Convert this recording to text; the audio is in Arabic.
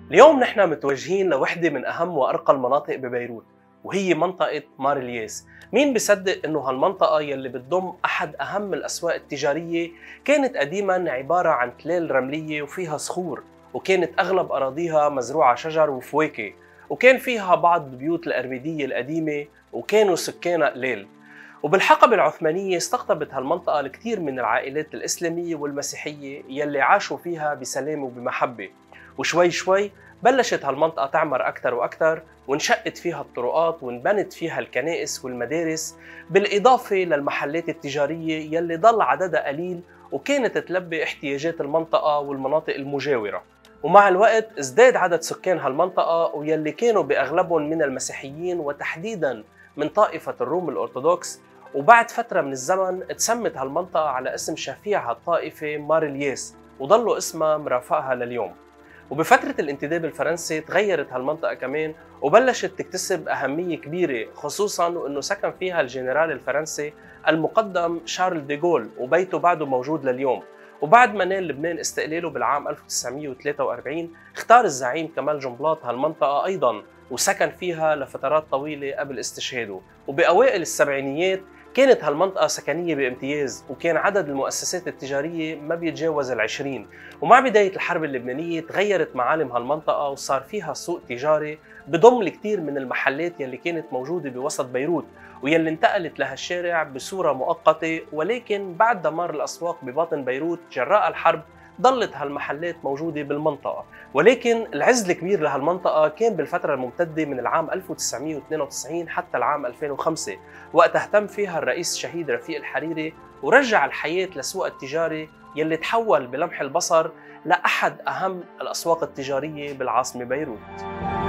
اليوم نحن متوجهين لوحدة من أهم وأرقى المناطق ببيروت، وهي منطقة مار الياس. مين بيصدق إنه هالمنطقة يلي بتضم أحد أهم الأسواق التجارية كانت قديماً عبارة عن تلال رملية وفيها صخور، وكانت أغلب أراضيها مزروعة شجر وفواكه، وكان فيها بعض البيوت الأرميدية القديمة، وكانوا سكانها قليل. وبالحقبة العثمانية استقطبت هالمنطقة الكثير من العائلات الإسلامية والمسيحية يلي عاشوا فيها بسلام وبمحبة، وشوي شوي بلشت هالمنطقة تعمر أكثر وأكثر، وانشقت فيها الطرقات وانبنت فيها الكنائس والمدارس، بالإضافة للمحلات التجارية يلي ضل عددها قليل وكانت تلبي احتياجات المنطقة والمناطق المجاورة. ومع الوقت ازداد عدد سكان هالمنطقة ويلي كانوا بأغلبهم من المسيحيين وتحديداً من طائفة الروم الأرثوذكس. وبعد فترة من الزمن تسمت هالمنطقة على اسم شفيع هالطائفة مار الياس، وضلوا اسمها مرافقها لليوم. وبفترة الانتداب الفرنسي تغيرت هالمنطقة كمان وبلشت تكتسب أهمية كبيرة، خصوصاً وأنه سكن فيها الجنرال الفرنسي المقدم شارل ديغول، وبيته بعده موجود لليوم. وبعد ما نال لبنان استقلاله بالعام 1943 اختار الزعيم كمال جنبلاط هالمنطقة أيضاً، وسكن فيها لفترات طويلة قبل استشهاده. وبأوائل السبعينيات كانت هالمنطقة سكنية بامتياز، وكان عدد المؤسسات التجارية ما بيتجاوز 20. ومع بداية الحرب اللبنانية تغيرت معالم هالمنطقة وصار فيها سوق تجاري بضم الكثير من المحلات يلي كانت موجودة بوسط بيروت، ويلي انتقلت لهالشارع بصورة مؤقتة. ولكن بعد دمار الأسواق بباطن بيروت جراء الحرب ضلت هالمحلات موجودة بالمنطقة. ولكن العز الكبير لهالمنطقة كان بالفترة الممتدة من العام 1992 حتى العام 2005، وقت اهتم فيها الرئيس الشهيد رفيق الحريري ورجع الحياة لسوق التجاري يلي تحول بلمح البصر لأحد أهم الأسواق التجارية بالعاصمة بيروت.